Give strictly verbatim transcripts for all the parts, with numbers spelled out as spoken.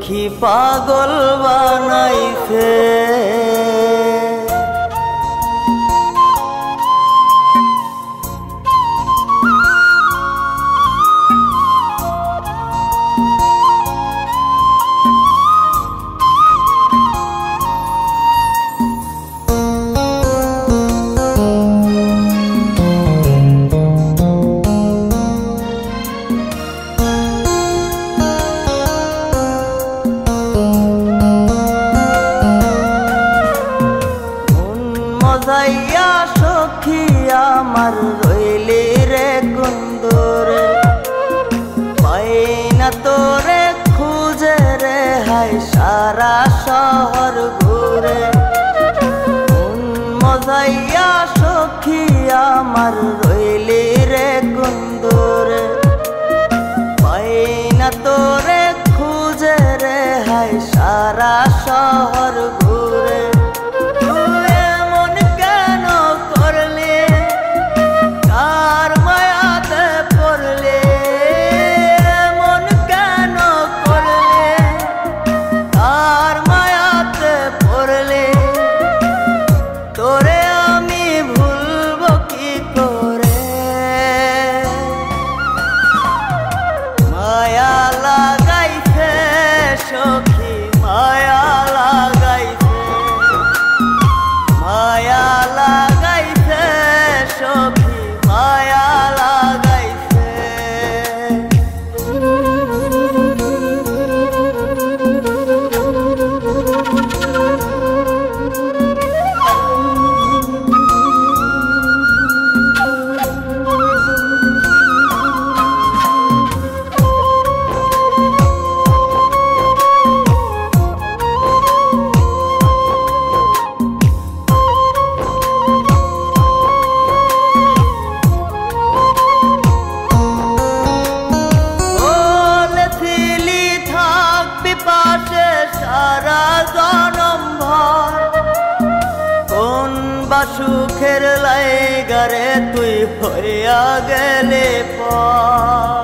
দুঃখী পাগল বানাইছে। মজাইয়া সখী আমার রইলি রে কুন্দরে, পাই না তোরে খুঁজে রে হাই সারা শহর ঘুরে। মজাইয়া সখী আমার রইলি রে কুন্দরে, পাই না তোরে খুঁজে রে হাই সারা শহর ঘুরে। সখী মায়া লাগাইছে, মায়া লাগাইছে সখী মায়া লাগাইছে। সারা জনম ভর কোন বা সুখের লাইগারে তুই হইয়া গেলে পর।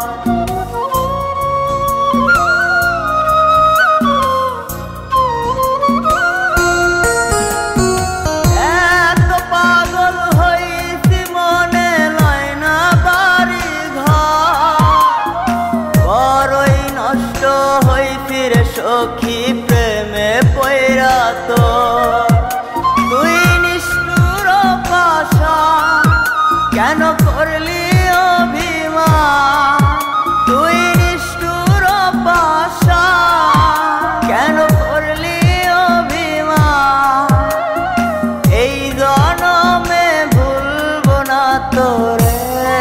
এত পাগল হইছি মনে লয় না বাড়ি ঘর, বড়ই নষ্ট হইছি রে সখী প্রেমে পয়রা তো। তুই নিষ্ঠুর পাশান কেন করলি অভিমান, তুই নিষ্ঠুর পাশান কেন করলি অভিমান। এই জনমে ভুলব না তোরে,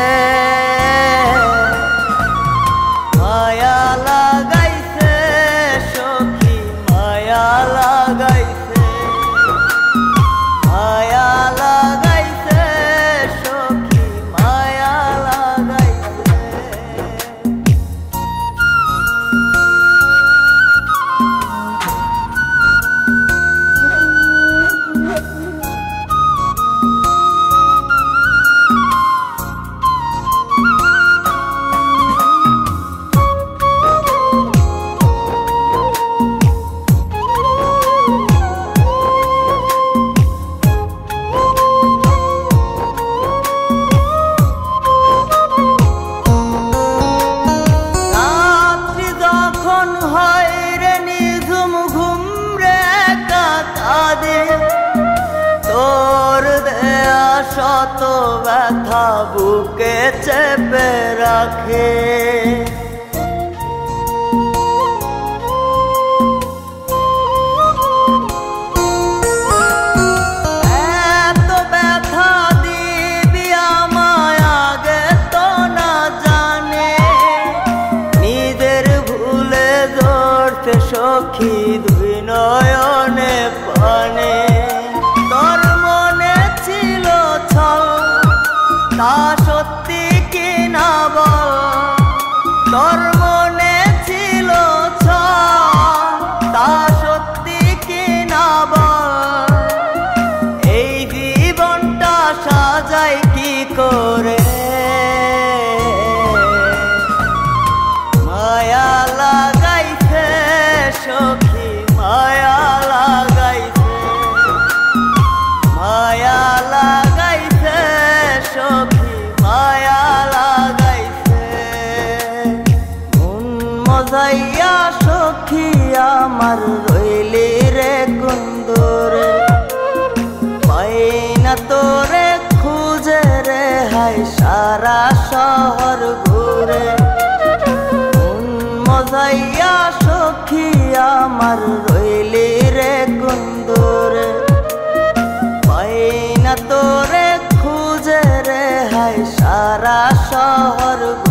মায়া লাগাইছে সখী মায়া লাগাইছে, মায়া লাগাইছে সখী মায়া লাগাইছে। তোর দেয়া শত ব্যথা বুকে চেপে রাখে, এত ব্যথা দিবি আমায় আগে তো না জানে। নিজের ভুলে ধরতে সখী দুই নয়নে পানে। তোর মনে ছিল ছল তা সত্যি কি না বল, তোর মনে ছিল ছল তা সত্যি কি না বল। এই জীবনটা সাজাই কি করে, মায়া লাগাইছে আমার রইলি রে কুন্দরে পাই না তোরে খুঁজে রে হায় সারা শহর